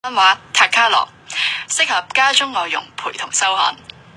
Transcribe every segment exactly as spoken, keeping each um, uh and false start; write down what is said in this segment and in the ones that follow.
漫畫塔卡羅，適合家中外傭陪同收看。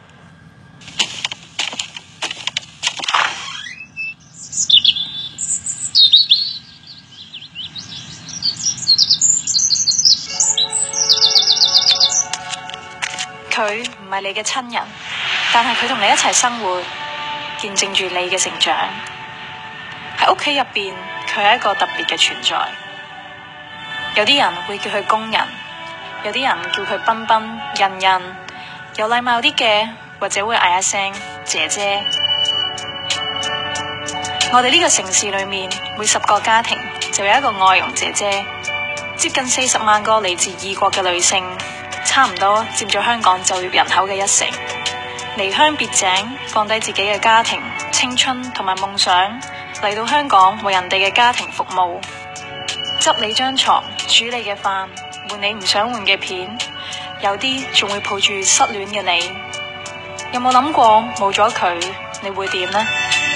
佢唔係你嘅親人，但係佢同你一齊生活，見證住你嘅成長。喺屋企入邊，佢係一個特別嘅存在。有啲人會叫佢工人，有啲人叫佢彬彬、欣欣，有禮貌啲嘅或者會嗌一聲姐姐。我哋呢個城市裏面，每十個家庭就有一個外傭姐姐，接近四十萬個嚟自異國嘅女性，差唔多佔咗香港就業人口嘅一成。離鄉別井，放低自己嘅家庭、青春同埋夢想，嚟到香港為人哋嘅家庭服務，執你張床，煮你嘅飯，換你唔想換嘅片，有啲仲會抱住失戀嘅你。有冇諗過冇咗佢你會點呢？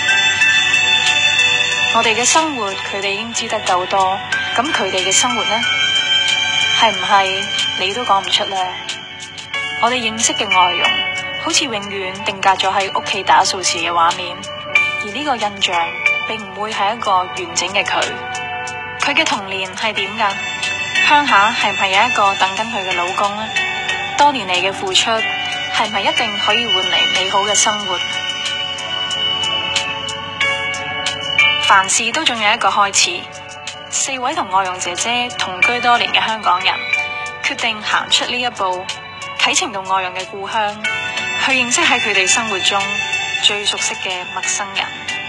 我哋嘅生活佢哋已經知得夠多，咁佢哋嘅生活呢？係唔係你都講唔出呢？我哋認識嘅外傭好似永遠定格咗喺屋企打掃時嘅畫面，而呢個印象並唔會係一個完整嘅佢。佢嘅童年係點㗎？鄉下係唔係有一個等緊佢嘅老公呢？多年嚟嘅付出係唔係一定可以換嚟美好嘅生活？凡事都總有一個開始。四位同外傭姐姐同居多年嘅香港人，決定行出呢一步，啟程到外傭嘅故鄉，去認識喺佢哋生活中最熟悉嘅陌生人。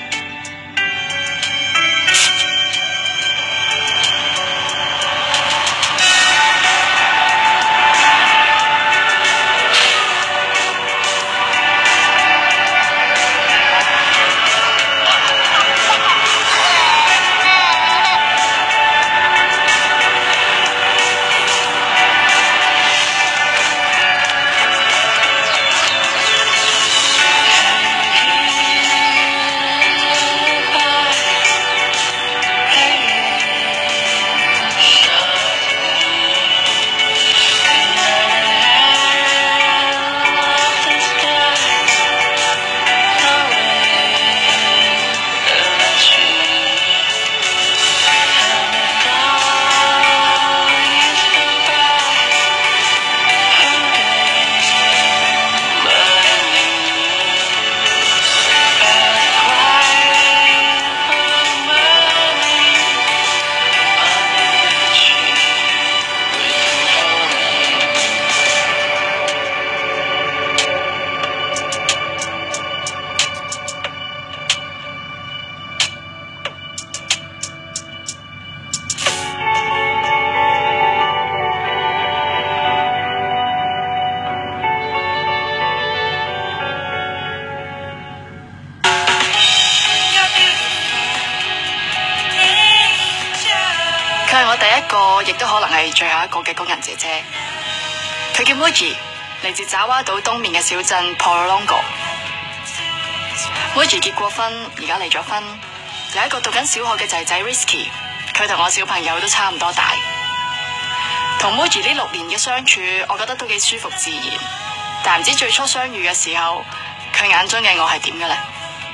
佢係我第一個，亦都可能係最後一個嘅工人姐姐。佢叫 Muji， 嚟自爪哇島東面嘅小鎮 Porolongo。Muji 結過婚，而家離咗婚，有一個讀緊小學嘅仔仔 Risky。佢同我小朋友都差唔多大。同 Muji 呢六年嘅相處，我覺得都幾舒服自然。但唔知最初相遇嘅時候，佢眼中嘅我係點嘅呢？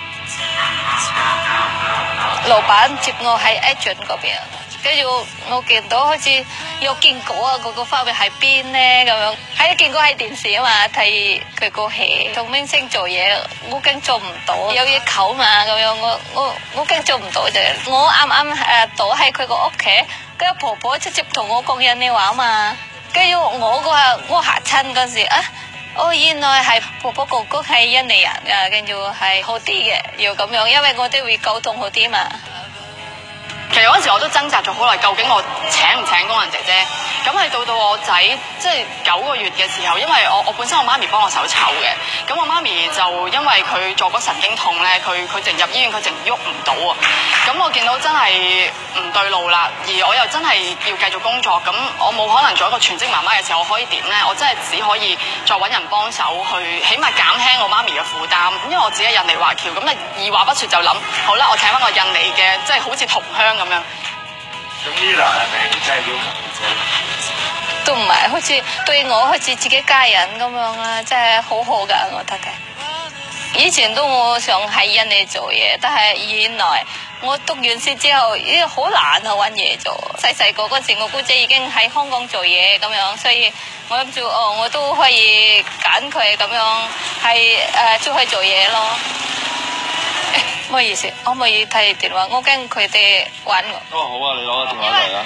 老闆接我喺 agent 嗰邊，跟住我見到好似有見過啊，嗰個花名喺邊咧咁樣，喺見過喺電視啊嘛，睇佢個戲同明星做嘢，我驚做唔到，有嘢扣嘛咁樣，我我我驚做唔到啫。我啱啱誒躲喺佢個屋企，跟住婆婆直接同我講印尼話嘛，跟住我個我嚇親嗰時啊，哦原來係婆婆公公係印尼人㗎，跟住係好啲嘅，要咁樣，因為我哋會溝通好啲嘛。 其實嗰陣時我都掙扎咗好耐，究竟我請唔請工人姐姐？咁係到到我仔即係九個月嘅時候，因為我我本身我媽咪幫我手湊嘅，咁我媽咪就因為佢坐骨神經痛咧，佢佢淨入醫院，佢淨喐唔到啊！咁我見到真係唔對路啦，而我又真係要繼續工作，咁我冇可能做一個全職媽媽嘅時候，我可以點咧？我真係只可以再揾人幫手去，起碼減輕我媽咪嘅負擔。因為我自己印尼華僑，咁啊二話不說就諗，好啦，我請翻個印尼嘅，即係好似同鄉咁樣。 咁呢度係咪真係要求姐姐？ 都唔係，好似對我好似自己家人咁樣啦，真係好好噶，我覺得嘅。以前都我想喺印尼做嘢，但係原來我讀完書之後，依好難去揾嘢做。細細個嗰時，我姑姐已經喺香港做嘢咁樣，所以我諗住哦，我都可以揀佢咁樣，係誒出去做嘢咯。唔好意思，可唔可以睇電話？我驚佢哋玩我。 哦，好啊，你攞個電話嚟啦。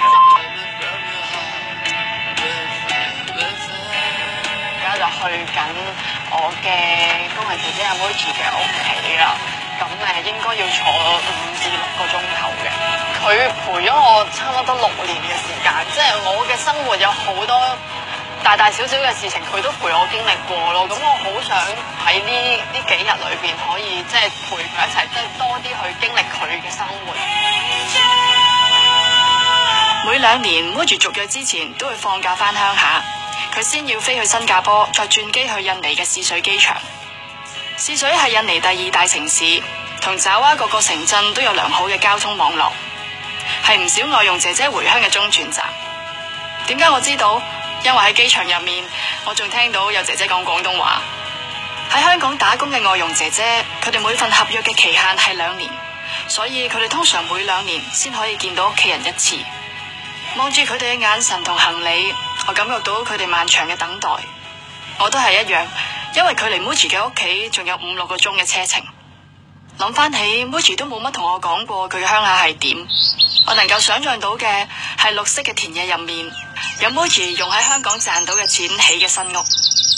而家就去緊我嘅工人姐姐阿 Moji 嘅屋企啦。咁誒應該要坐五至六個鐘頭嘅。佢陪咗我差唔多六年嘅時間，即係我嘅生活有好多大大小小嘅事情，佢都陪我經歷過咯。咁我好想喺呢呢幾日裏邊可以即係陪佢一齊，即係多啲去經歷佢嘅生活。每兩年 Moji 續約之前都會放假返鄉下，佢先要飛去新加坡，再轉機去印尼嘅泗水機場。泗水係印尼第二大城市，同爪哇各個城鎮都有良好嘅交通網絡，係唔少外傭姐姐回鄉嘅中轉站。點解我知道？因為喺機場入面，我仲聽到有姐姐講廣東話。喺香港打工嘅外傭姐姐，佢哋每份合約嘅期限係兩年，所以佢哋通常每兩年先可以見到屋企人一次。望住佢哋嘅眼神同行李，我感覺到佢哋漫長嘅等待。我都係一樣，因為距離 Moji 嘅屋企仲有五六個鐘嘅車程。諗翻起 Moji 都冇乜同我講過佢嘅鄉下係點，我能夠想象到嘅係綠色嘅田野入面有 Moji 用喺香港賺到嘅錢起嘅新屋。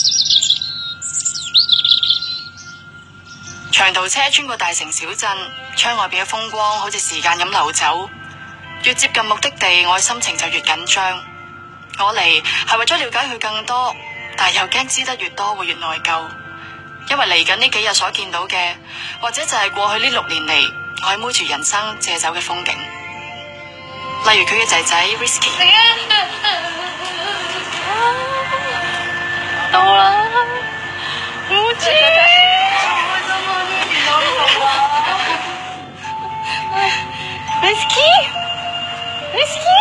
長途車穿過大城小鎮，窗外邊嘅風光好似時間咁流走。越接近目的地，我嘅心情就越緊張。我嚟係為咗了解佢更多，但係又驚知得越多會越內疚。因為嚟緊呢幾日所見到嘅，或者就係過去呢六年嚟我喺 Moji 人生借走嘅風景。例如佢嘅仔仔 Risky。到啦 ，Moji。Risky，Risky，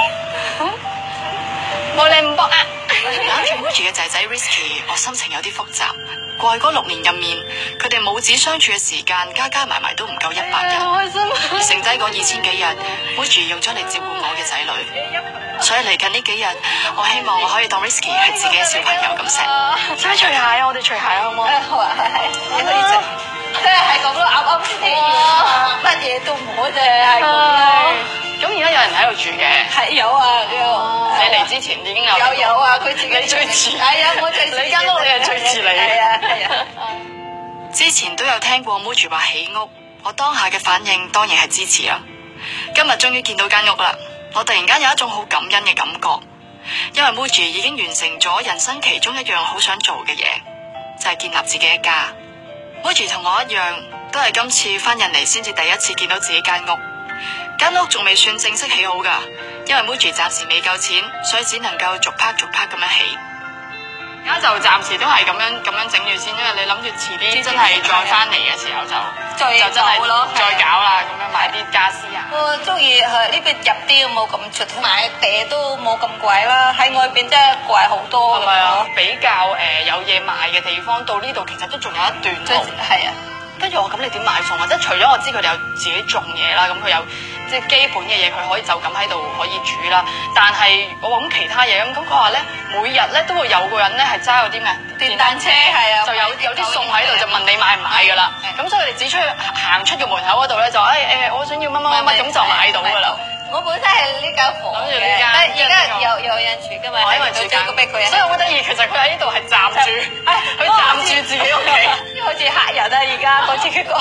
冇你唔搏啊！攬住 Moji 嘅仔仔 Risky， 我心情有啲複雜。過去嗰六年入面，佢哋母子相處嘅時間加加埋埋都唔夠一百日， 開心啊！ 剩低嗰二千幾日 ，Moji 用咗嚟照顧我嘅仔女。所以嚟緊呢幾日，我希望我可以當 Risky 係自己嘅小朋友咁錫。而家除鞋啊！我哋除鞋啊，好唔好？ 誒好啊，係係，你可以除。即係係咁咯，啱啱先乜嘢都唔好，就係咁咯。 咁而家有人喺度住嘅， 係有啊，有。 你嚟之前已經有。 有有啊，佢自己最遲。 係啊，我最遲。 你間屋你係最遲嚟。 係啊係啊。 之前都有聽過 Moji 話起屋，我當下嘅反應當然係支持啦。今日終於見到間屋啦，我突然間有一種好感恩嘅感覺，因為 Moji 已經完成咗人生其中一樣好想做嘅嘢，就係建立自己嘅家。Moji 同我一樣，都係今次翻印尼先至第一次見到自己間屋。間屋仲未算正式起好噶，因為 Moji 暫時未夠錢，所以只能夠逐 part 逐 part 咁樣起。而家就暫時都係咁樣咁樣整住先，因為你諗住遲啲真係再翻嚟嘅時候就再就真係咯， 再搞啦，咁樣買啲家私啊。 我中意去呢邊入啲冇咁出，買地都冇咁貴啦。喺外邊真係貴好多。 係咪啊？比較誒、呃、有嘢賣嘅地方，到呢度其實都仲有一段路。 係啊。 跟住我咁，你點買餸啊？即係除咗我知佢哋有自己種嘢啦，咁佢有即係基本嘅嘢，佢可以就咁喺度可以煮啦。但係我話咁其他嘢咁，咁佢話咧每日咧都會有個人咧係揸嗰啲咩電單車，係啊， 就有有啲餸喺度，就問你買唔買㗎啦。咁所以佢哋只出去行出個門口嗰度咧，就誒誒、哎，我想要乜乜乜乜，咁就買到㗎啦。 我本身係呢間房嘅，但係而家有有人住㗎嘛， 因為住間，所以好得意。其實佢喺呢度係暫住，佢暫住自己屋企， 好似客人啊！而家好似佢講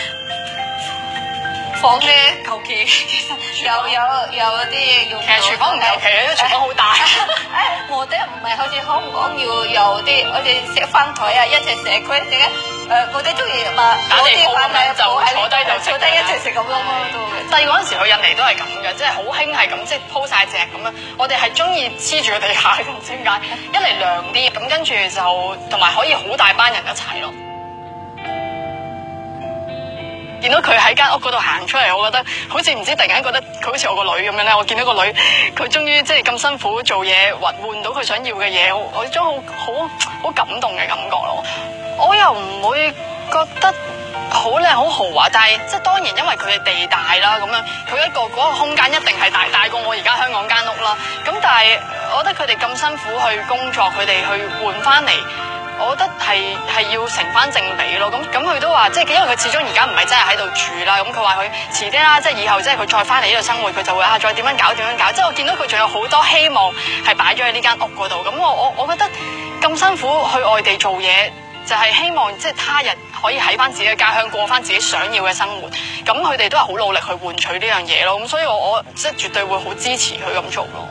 房咧求其，有有有啲用。 其實廚房唔求其，因為廚房好大。 誒，我哋唔係好似香港要有啲，我哋食飯台啊，一齊社區食啊。誒，我哋中意嘛， 打地鋪咁樣就坐低就坐低一齊食咁咯。 細個嗰陣時去印尼都係咁嘅，即係好興係咁，即係鋪晒席咁樣。我哋係中意黐住個地下，唔知點解。一嚟涼啲，咁跟住就同埋可以好大班人一齊咯。 見到佢喺間屋嗰度行出嚟，我覺得好似唔知突然間覺得佢好似我個女咁樣咧。我見到個女，佢終於即係咁辛苦做嘢，換換到佢想要嘅嘢，我我種好好好感動嘅感覺咯。我又唔會覺得好靚好豪華，但係即係當然因為佢嘅地大啦，咁樣佢一個嗰個空間一定係大大過我而家香港間屋啦。咁但係我覺得佢哋咁辛苦去工作，佢哋去換翻嚟。我覺得係係要成翻正比咯，咁咁佢都話，即係因為佢始終而家唔係真係喺度住啦，咁佢話佢遲啲啦，即係以後即係佢再翻嚟呢度生活，佢就會啊再點樣搞點樣搞，即係我見到佢仲有好多希望係擺咗喺呢間屋嗰度，咁我我我覺得咁辛苦去外地做嘢，就係希望即係他日可以喺翻自己嘅家鄉過翻自己想要嘅生活，咁佢哋都係好努力去換取呢樣嘢咯，咁所以我我即係絕對會好支持佢咁做咯。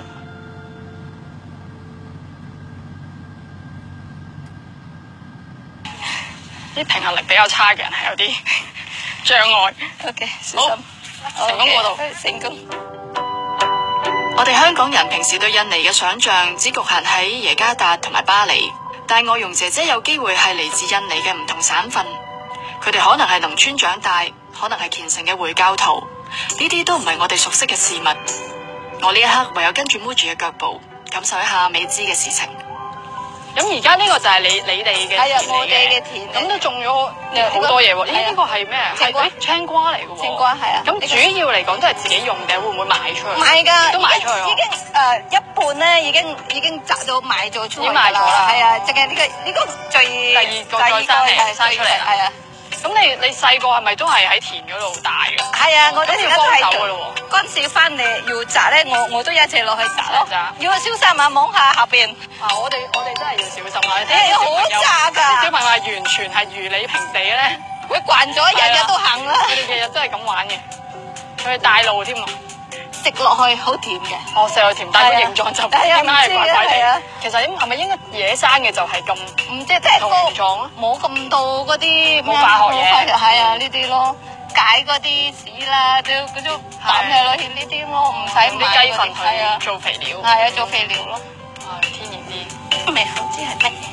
啲平衡力比較差嘅人係有啲障礙。 OK， 小心。 好，成功嗰度。 成功。 我哋香港人平時對印尼嘅想像只局限喺耶加達同埋巴厘，但外傭姐姐有機會係嚟自印尼嘅唔同省份。佢哋可能係農村長大，可能係虔誠嘅回教徒，呢啲都唔係我哋熟悉嘅事物。我呢一刻唯有跟住 Muji 嘅腳步，感受一下未知嘅事情。 咁而家呢個就係你你哋嘅田嚟我哋嘅田， 咁都種咗好多嘢喎。呢呢個係咩？係嗰啲青瓜嚟嘅喎。 青瓜係啊。 咁主要嚟講都係自己用定會唔會賣出去？ 賣㗎， 都賣出去。 已經誒一半咧，已經已經摘咗賣咗出去。 已經賣咗啦。 係啊，淨係呢個呢個最第二個再生嚟生出嚟。 係啊。咁你你細個係咪都係喺田嗰度大嘅？ 係啊，我哋而家都係嘅咯喎。 嗰陣時翻嚟要摘咧，我我都一齊落去摘咯。要小心啊，望下下邊。 啊，我哋我哋真係要小心啊！ 誒，好窄㗎。 啲小朋友係完全係如履平地咧， 會慣咗，日日都行啦。 佢哋日日都係咁玩嘅，佢哋帶路添啊！ 食落去好甜嘅， 哦，食落甜，但係個形狀就點解係怪怪地？其實應係咪應該野生嘅就係咁唔知即係同形狀咯？ 冇咁多嗰啲冇化學嘢， 係啊呢啲咯，解嗰啲屎啦，都嗰種抌嚟落去呢啲咯，唔使買啲雞糞去做肥料， 係啊做肥料咯， 係天然啲。 未好知係乜嘢？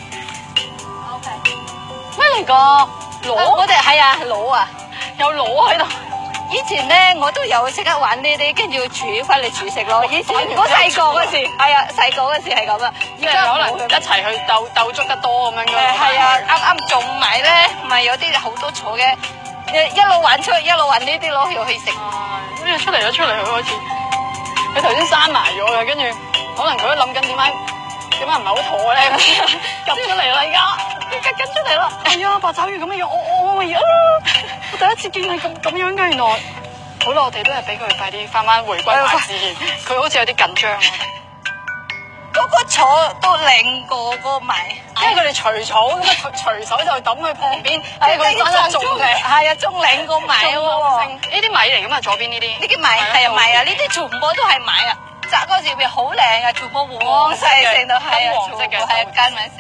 咩嚟㗎？螺？ 我哋係啊螺啊， 有螺喺度。 以前咧我都有識得玩呢啲，跟住煮翻嚟煮食咯。以前我細個嗰時，係啊細個嗰時係咁啊。 而家可能一齊去鬥鬥捉得多咁樣嘅。 係啊，啱啱種埋咧，咪有啲好多草嘅，一路玩出一路玩呢啲攞去食。 跟住出嚟咗出嚟，佢開始，佢頭先閂埋咗嘅，跟住可能佢都諗緊點解點解唔係好妥咧？夾出嚟啦而家，夾緊出嚟啦！哎呀，八爪魚咁嘅樣，我我我而家。我第一次見佢咁咁樣嘅，原來好啦，我哋都係俾佢快啲翻翻回歸大自然。佢好似有啲緊張。 嗰個草都靚過個米， 因為佢哋除草咁啊，隨手就抌去旁邊，即係佢哋翻種嘅。 係啊，種靚過米喎。 呢啲米嚟噶嘛？左邊呢啲？ 呢啲米係啊米啊，呢啲全部都係米啊！摘嗰時邊好靚啊，全部黃色成到係啊， 黃色嘅係啊，間米食。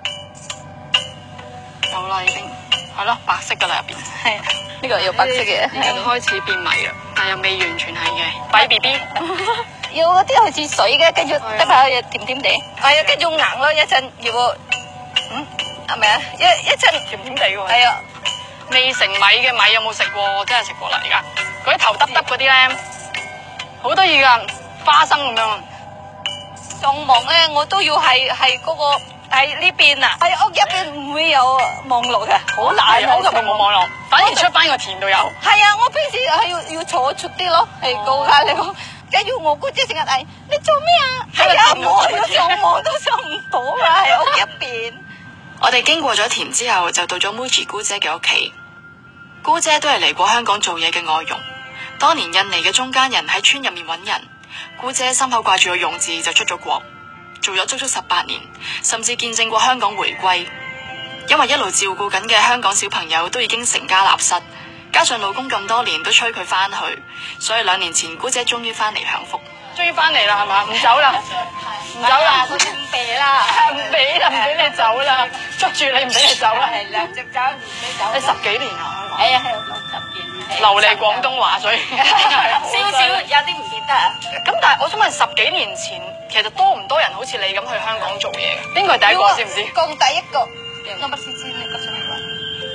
有啦，已經。係咯，白色噶啦入邊。係啊， 呢個要白色嘅。 呢個都開始變米啦，但又未完全係嘅。擺 B B， 要嗰啲好似水嘅，跟住得下又甜甜地。係啊，跟住硬咯，一陣要嗯係咪啊？一一陣甜甜地喎。 係啊， 未成米嘅米有冇食過？我真係食過啦，而家嗰啲頭耷耷嗰啲咧，好得意噶，花生咁樣。 種網咧，我都要係係嗰個。喺呢邊啊，喺屋入邊唔會有網絡嘅，好難啊！ 屋入邊冇網絡，反而出翻個田度有。 係啊，我平時係要要坐出啲咯，係高下你講，跟住我姑姐成日嗌你做咩啊？係啊，我要上網都上唔到啊，喺屋入邊。 我哋經過咗田之後，就到咗 Muji 姑姐嘅屋企。姑姐都係嚟過香港做嘢嘅外傭，當年印尼嘅中間人喺村入面揾人，姑姐心口掛住個傭字就出咗國。做咗足足十八年，甚至見證過香港回歸。因為一路照顧緊嘅香港小朋友都已經成家立室，加上老公咁多年都催佢翻去，所以兩年前姑姐終於翻嚟享福。終於翻嚟啦，係嘛？唔走啦，唔走啦， 唔俾啦， 唔俾啦，唔俾你走啦，捉住你唔俾你走啦。 係啦，直走唔俾走。 你十幾年啊？ 係啊，係六十年。 流利廣東話，所以少少有啲唔記得啊。 咁但係我想問，十幾年前其實多唔多人好似你咁去香港做嘢嘅？邊個係第一個知唔知？ 講第一個，我唔知知你個什麼。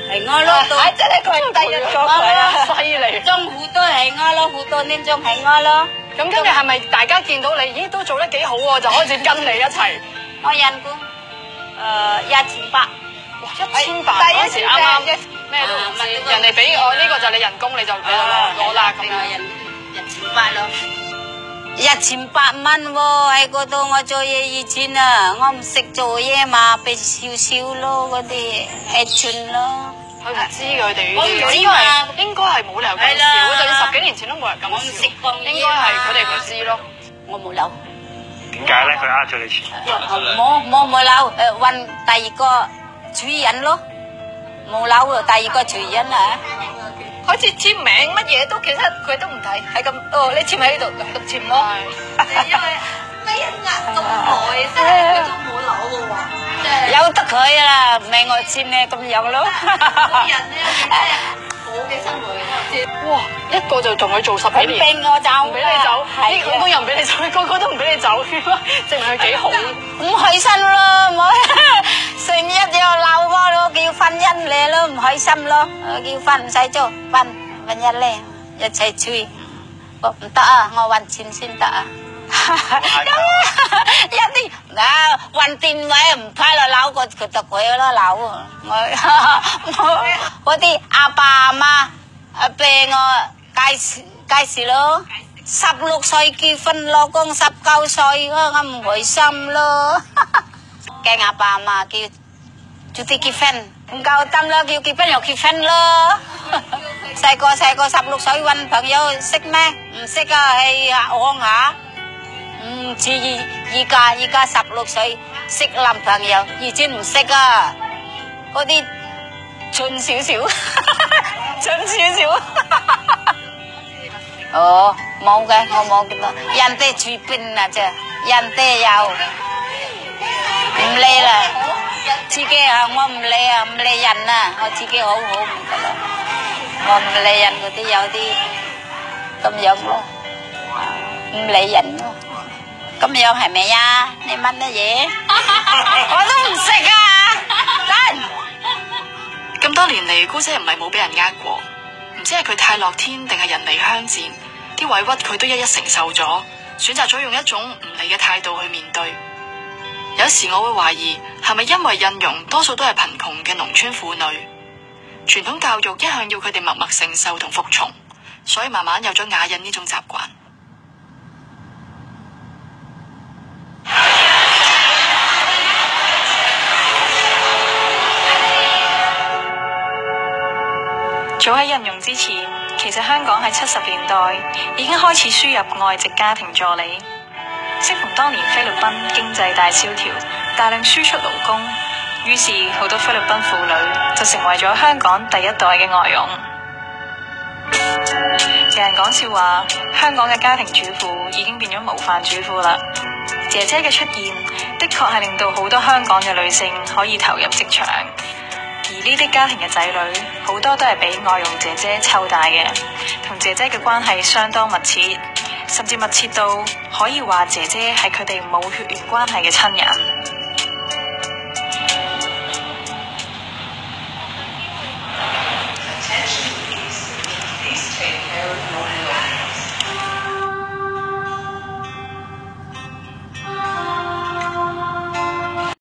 係我咯，到唉，真係佢第一個佢啊， 犀利！ 中好多係我咯，好多年中係我咯。 咁跟住係咪大家見到你，咦都做得幾好喎，就開始跟你一齊？ 我人工誒一千八， 哇，一千八嗰時啱啱咩都唔知，人哋俾我呢個就你人工，你就你就攞啦咁樣。 人一千八咯。一千八蚊喎，喺嗰度我做嘢以前啊，我唔識做嘢嘛，俾少少咯，嗰啲係串咯。 佢唔知佢哋呢我唔啲， 知應該係嘛應該係冇理由咁係啦少，就算十幾年前都冇人咁我唔識少， 講嘢應該係佢哋唔知咯。 我冇留， 點解咧？佢呃咗你錢？ 冇冇冇留，誒揾第二個主人咯，冇留第二個主人啊。 好似簽名乜嘢都，其實佢都唔睇，係咁哦，你簽喺呢度就簽咯。因為俾人呃咁耐，真係佢都冇攞嘅喎，即係由得佢啦，唔係我簽咧咁樣咯。 啲人咧真係好嘅生活。 哇，一個就同佢做十幾佢年， 逼我走， 唔俾你走， 係呢個老公又唔俾你走，個個都唔俾你走，證明佢幾好。 唔開心咯，我成日又鬧我咯，叫婚姻嚟咯，唔開心咯，叫婚唔使做，婚婚姻咧一齊吹，我唔得啊，我揾錢先得啊。一啲啊揾電話唔派啦，鬧個佢就佢咯鬧我，我嗰啲阿爸阿媽啊俾我介紹介紹咯。十六歲結婚，老公十九歲，我唔開心咯。驚阿爸阿媽叫早啲結婚，唔夠膽啦，叫結婚又結婚咯。細個細個十六歲揾朋友識咩？唔識啊，係鄉下。唔似依家，依家十六歲識男朋友，以前唔識啊。嗰啲蠢少少，蠢少少。哦，冇嘅，我冇見到，人哋隨便啊啫，人哋又唔理啦，自己啊我唔理啊，唔理人啊，我自己好好唔得啦，我唔理人嗰啲有啲咁樣咯，唔理人咯，咁樣係咪呀？你問乜嘢？我都唔識啊， 咁多年嚟，姑姐唔係冇俾人呃過，唔知係佢太樂天定係人離鄉賤，啲委屈佢都一一承受咗，選擇咗用一種唔理嘅態度去面對。有時我會懷疑，係咪因為印傭多數都係貧窮嘅農村婦女，傳統教育一向要佢哋默默承受同服從，所以慢慢有咗啞忍呢種習慣。 早喺印傭之前，其實香港喺七十年代已經開始輸入外籍家庭助理。適逢當年菲律賓經濟大蕭條，大量輸出勞工，於是好多菲律賓婦女就成為咗香港第一代嘅外傭。有人講笑話，香港嘅家庭主婦已經變咗模範主婦啦。姐姐嘅出現，的確係令到好多香港嘅女性可以投入職場。而呢啲家庭嘅仔女，好多都係俾外傭姐姐湊大嘅，同姐姐嘅關係相當密切，甚至密切到可以話姐姐係佢哋冇血緣關係嘅親人。